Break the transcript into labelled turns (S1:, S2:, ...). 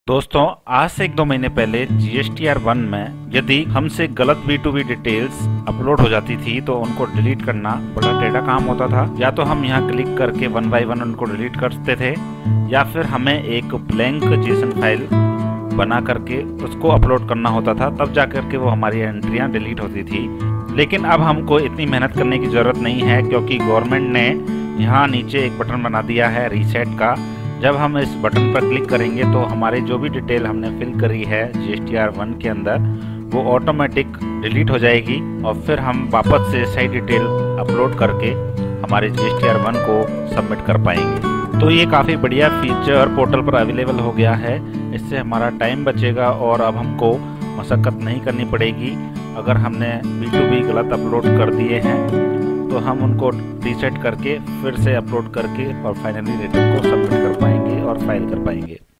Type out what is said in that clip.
S1: दोस्तों, आज से 1-2 महीने पहले GSTR1 में यदि हमसे गलत B2B डिटेल्स अपलोड हो जाती थी तो उनको डिलीट करना बड़ा टेढ़ा काम होता था। या तो हम यहाँ क्लिक करके 1 बाय 1 उनको डिलीट करते थे, या फिर हमें एक ब्लैंक JSON फाइल बना करके उसको अपलोड करना होता था, तब जा करके वो हमारी एंट्रियाँ डिलीट होती थी। लेकिन अब हमको इतनी मेहनत करने की ज़रूरत नहीं है, क्योंकि गवर्नमेंट ने यहाँ नीचे एक बटन बना दिया है रीसेट का। जब हम इस बटन पर क्लिक करेंगे तो हमारे जो भी डिटेल हमने फिल करी है GSTR1 के अंदर वो ऑटोमेटिक डिलीट हो जाएगी, और फिर हम वापस से सही डिटेल अपलोड करके हमारे GSTR1 को सबमिट कर पाएंगे। तो ये काफ़ी बढ़िया फीचर पोर्टल पर अवेलेबल हो गया है। इससे हमारा टाइम बचेगा और अब हमको मशक्क़त नहीं करनी पड़ेगी। अगर हमने B2B गलत अपलोड कर दिए हैं तो हम उनको रीसेट करके फिर से अपलोड करके और फाइनली रिटर्न को सबमिट कर पाएंगे और फाइल कर पाएंगे।